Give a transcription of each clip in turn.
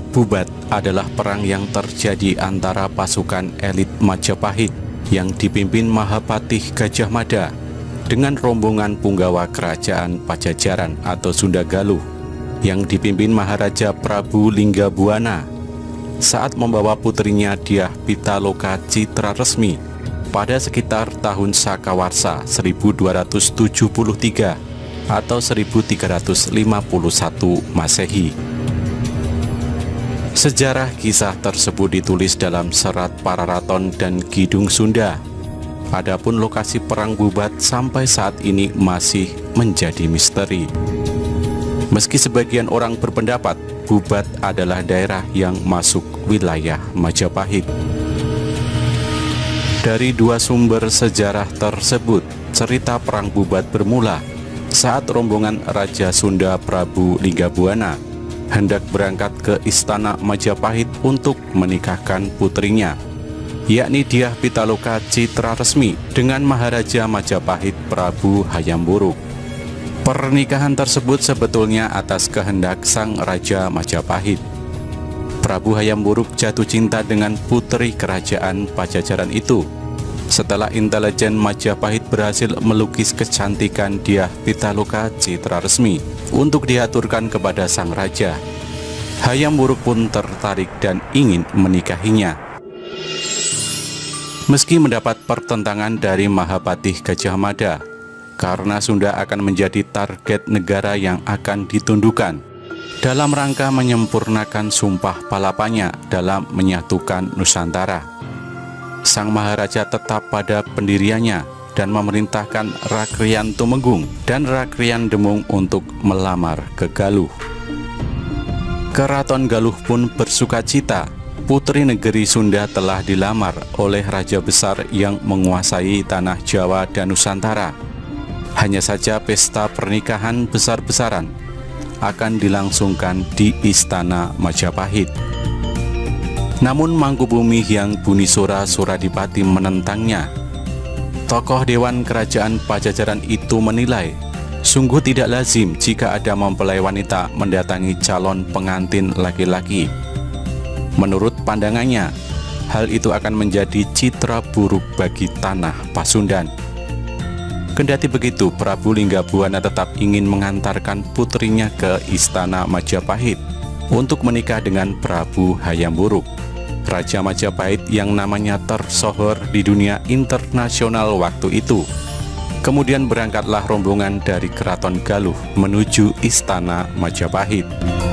Bubat adalah perang yang terjadi antara pasukan elit Majapahit yang dipimpin Mahapatih Gajah Mada dengan rombongan punggawa kerajaan Pajajaran atau Sunda Galuh yang dipimpin Maharaja Prabu Linggabuana saat membawa putrinya Dyah Pitaloka Citra Resmi pada sekitar tahun Sakawarsa 1273 atau 1351 Masehi. Sejarah kisah tersebut ditulis dalam serat Pararaton dan Kidung Sunda. Adapun lokasi perang Bubat sampai saat ini masih menjadi misteri. Meski sebagian orang berpendapat Bubat adalah daerah yang masuk wilayah Majapahit. Dari dua sumber sejarah tersebut, cerita perang Bubat bermula saat rombongan Raja Sunda Prabu Linggabuana hendak berangkat ke istana Majapahit untuk menikahkan putrinya, yakni Dyah Pitaloka Citra Resmi dengan Maharaja Majapahit Prabu Hayam Wuruk. Pernikahan tersebut sebetulnya atas kehendak sang Raja Majapahit. Prabu Hayam Wuruk jatuh cinta dengan putri kerajaan Pajajaran itu setelah intelijen Majapahit berhasil melukis kecantikan Dyah Pitaloka Citra Resmi untuk diaturkan kepada sang raja. Hayam Wuruk pun tertarik dan ingin menikahinya. Meski mendapat pertentangan dari Mahapatih Gajah Mada karena Sunda akan menjadi target negara yang akan ditundukkan dalam rangka menyempurnakan sumpah palapanya dalam menyatukan Nusantara, sang Maharaja tetap pada pendiriannya dan memerintahkan Rakrian Tumenggung dan Rakrian Demung untuk melamar ke Galuh. Keraton Galuh pun bersukacita, putri negeri Sunda telah dilamar oleh Raja Besar yang menguasai tanah Jawa dan Nusantara. Hanya saja pesta pernikahan besar-besaran akan dilangsungkan di Istana Majapahit. Namun Mangkubumi yang Bunisora Suradipati menentangnya. Tokoh Dewan Kerajaan Pajajaran itu menilai sungguh tidak lazim jika ada mempelai wanita mendatangi calon pengantin laki-laki. Menurut pandangannya, hal itu akan menjadi citra buruk bagi tanah Pasundan. Kendati begitu, Prabu Linggabuana tetap ingin mengantarkan putrinya ke Istana Majapahit untuk menikah dengan Prabu Hayam Wuruk, Raja Majapahit yang namanya tersohor di dunia internasional waktu itu. Kemudian berangkatlah rombongan dari Keraton Galuh menuju Istana Majapahit.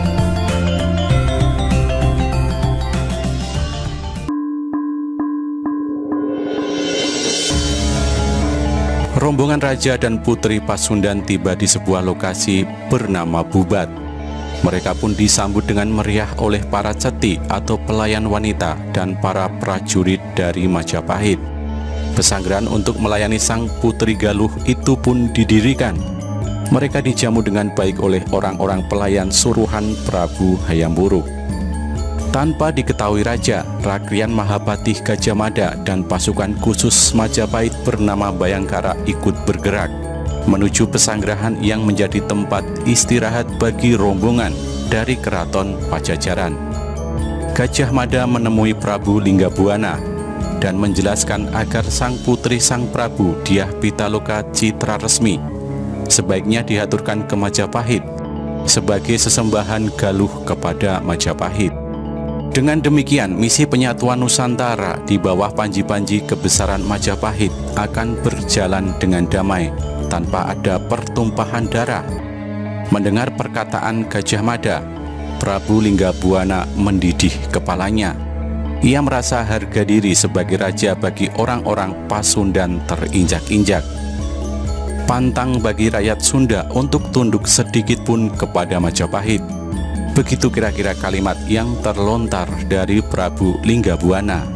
Rombongan raja dan putri Pasundan tiba di sebuah lokasi bernama Bubat. Mereka pun disambut dengan meriah oleh para ceti atau pelayan wanita dan para prajurit dari Majapahit. Pesanggrahan untuk melayani sang putri Galuh itu pun didirikan. Mereka dijamu dengan baik oleh orang-orang pelayan suruhan Prabu Hayam Wuruk. Tanpa diketahui raja, Rakrian Mahapatih Gajah Mada dan pasukan khusus Majapahit bernama Bayangkara ikut bergerak menuju pesanggrahan yang menjadi tempat istirahat bagi rombongan dari Keraton Pajajaran. Gajah Mada menemui Prabu Linggabuana dan menjelaskan agar sang putri sang Prabu Dyah Pitaloka Citra Resmi sebaiknya diaturkan ke Majapahit sebagai sesembahan Galuh kepada Majapahit. Dengan demikian, misi penyatuan Nusantara di bawah panji-panji kebesaran Majapahit akan berjalan dengan damai tanpa ada pertumpahan darah. Mendengar perkataan Gajah Mada, Prabu Linggabuana mendidih kepalanya. Ia merasa harga diri sebagai raja bagi orang-orang Pasundan terinjak-injak. Pantang bagi rakyat Sunda untuk tunduk sedikit pun kepada Majapahit. Begitu kira-kira kalimat yang terlontar dari Prabu Linggabuana.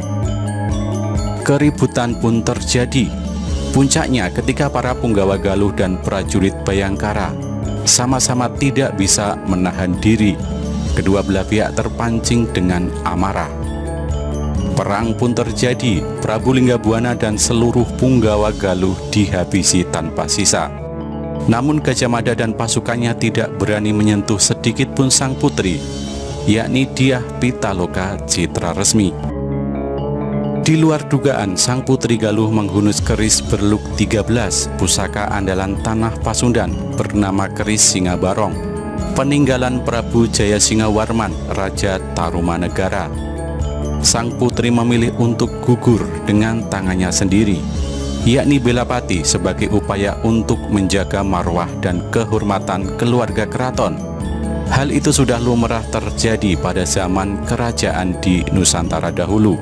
Keributan pun terjadi. Puncaknya ketika para punggawa Galuh dan prajurit Bayangkara sama-sama tidak bisa menahan diri. Kedua belah pihak terpancing dengan amarah. Perang pun terjadi. Prabu Linggabuana dan seluruh punggawa Galuh dihabisi tanpa sisa. Namun Gajah Mada dan pasukannya tidak berani menyentuh sedikit pun sang putri. yakni Dyah Pitaloka Citra Resmi. Di luar dugaan, sang Putri Galuh menghunus keris berluk 13, pusaka andalan tanah Pasundan bernama keris Singa Barong, peninggalan Prabu Jayasingawarman, Raja Tarumanegara. Sang putri memilih untuk gugur dengan tangannya sendiri, yakni Belapati, sebagai upaya untuk menjaga marwah dan kehormatan keluarga keraton. Hal itu sudah lumrah terjadi pada zaman kerajaan di Nusantara dahulu.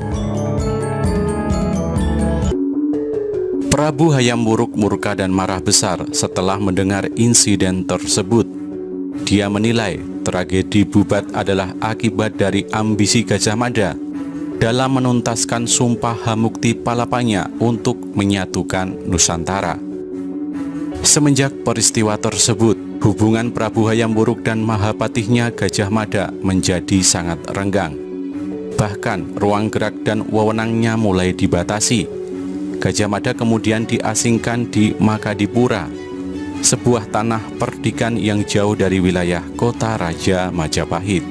Prabu Hayam Wuruk murka dan marah besar setelah mendengar insiden tersebut. Dia menilai tragedi Bubat adalah akibat dari ambisi Gajah Mada dalam menuntaskan sumpah Hamukti Palapanya untuk menyatukan Nusantara. Semenjak peristiwa tersebut, hubungan Prabu Hayam Wuruk dan Mahapatihnya Gajah Mada menjadi sangat renggang. Bahkan ruang gerak dan wewenangnya mulai dibatasi. Gajah Mada kemudian diasingkan di Makadipura, sebuah tanah perdikan yang jauh dari wilayah kota Raja Majapahit.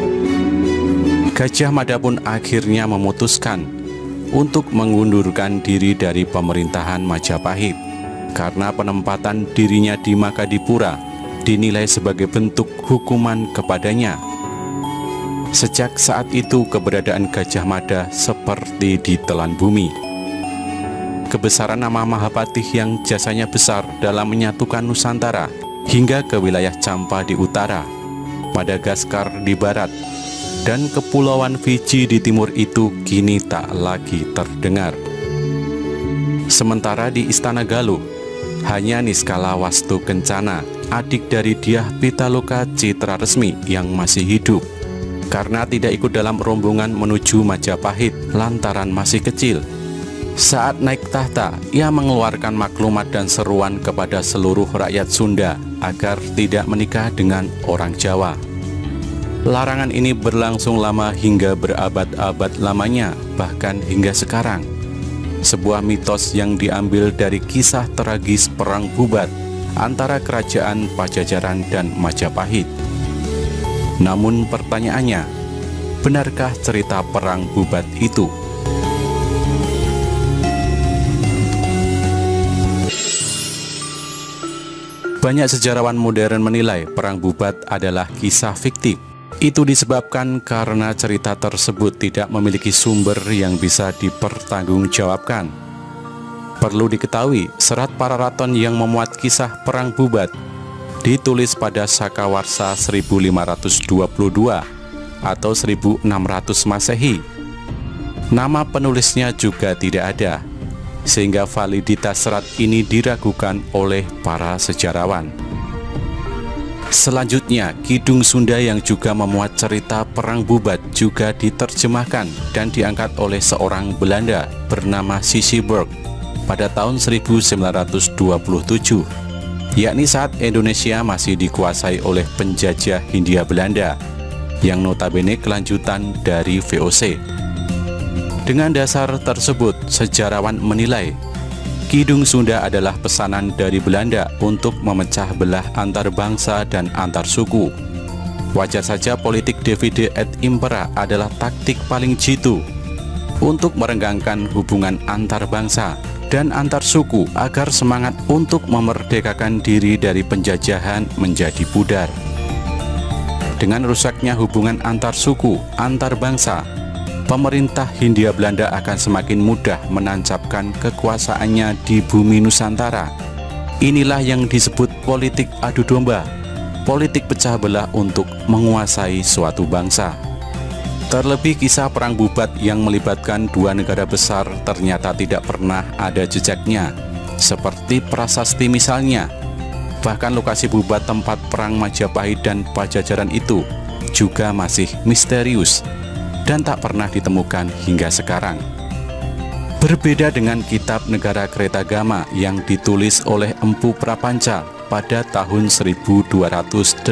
Gajah Mada pun akhirnya memutuskan untuk mengundurkan diri dari pemerintahan Majapahit karena penempatan dirinya di Makadipura dinilai sebagai bentuk hukuman kepadanya. Sejak saat itu keberadaan Gajah Mada seperti ditelan bumi. Kebesaran nama Mahapatih yang jasanya besar dalam menyatukan Nusantara hingga ke wilayah Champa di utara, Madagaskar di barat, dan Kepulauan Fiji di timur itu kini tak lagi terdengar. Sementara di Istana Galuh, hanya Niskala Wastu Kencana, adik dari Dyah Pitaloka Citra Resmi, yang masih hidup karena tidak ikut dalam rombongan menuju Majapahit lantaran masih kecil. Saat naik tahta, ia mengeluarkan maklumat dan seruan kepada seluruh rakyat Sunda agar tidak menikah dengan orang Jawa. Larangan ini berlangsung lama hingga berabad-abad lamanya, bahkan hingga sekarang. Sebuah mitos yang diambil dari kisah tragis Perang Bubat antara kerajaan Pajajaran dan Majapahit. Namun pertanyaannya, benarkah cerita Perang Bubat itu? Banyak sejarawan modern menilai Perang Bubat adalah kisah fiktif. Itu disebabkan karena cerita tersebut tidak memiliki sumber yang bisa dipertanggungjawabkan. Perlu diketahui, serat Pararaton yang memuat kisah Perang Bubat ditulis pada Sakawarsa 1522 atau 1600 Masehi. Nama penulisnya juga tidak ada, sehingga validitas serat ini diragukan oleh para sejarawan. Selanjutnya, Kidung Sunda yang juga memuat cerita Perang Bubat juga diterjemahkan dan diangkat oleh seorang Belanda bernama Sissyburg pada tahun 1927, yakni saat Indonesia masih dikuasai oleh penjajah Hindia Belanda, yang notabene kelanjutan dari VOC. Dengan dasar tersebut, sejarawan menilai Kidung Sunda adalah pesanan dari Belanda untuk memecah belah antar bangsa dan antar suku. Wajar saja politik divide et impera adalah taktik paling jitu untuk merenggangkan hubungan antar bangsa dan antar suku agar semangat untuk memerdekakan diri dari penjajahan menjadi pudar. Dengan rusaknya hubungan antar suku, antar bangsa, pemerintah Hindia Belanda akan semakin mudah menancapkan kekuasaannya di bumi Nusantara. Inilah yang disebut politik adu domba, politik pecah belah untuk menguasai suatu bangsa. Terlebih kisah Perang Bubat yang melibatkan dua negara besar ternyata tidak pernah ada jejaknya, seperti prasasti misalnya. Bahkan lokasi Bubat tempat perang Majapahit dan Pajajaran itu juga masih misterius dan tak pernah ditemukan hingga sekarang. Berbeda dengan kitab Negara Kretagama yang ditulis oleh Empu Prapanca pada tahun 1287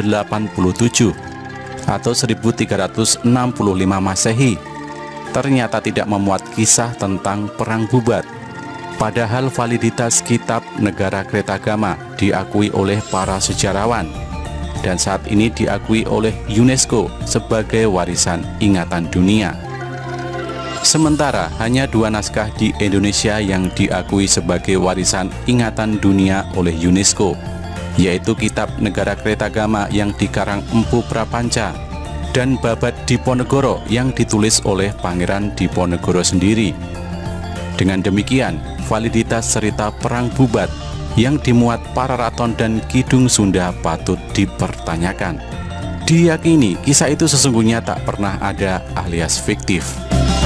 atau 1365 Masehi, ternyata tidak memuat kisah tentang Perang Bubat. Padahal validitas kitab Negara Kretagama diakui oleh para sejarawan. dan saat ini diakui oleh UNESCO sebagai warisan ingatan dunia. Sementara hanya 2 naskah di Indonesia yang diakui sebagai warisan ingatan dunia oleh UNESCO, yaitu Kitab Negara Kertagama yang dikarang Empu Prapanca dan Babad Diponegoro yang ditulis oleh Pangeran Diponegoro sendiri. Dengan demikian, validitas cerita Perang Bubat yang dimuat para raton dan kidung Sunda patut dipertanyakan. Diyakini kisah itu sesungguhnya tak pernah ada alias fiktif.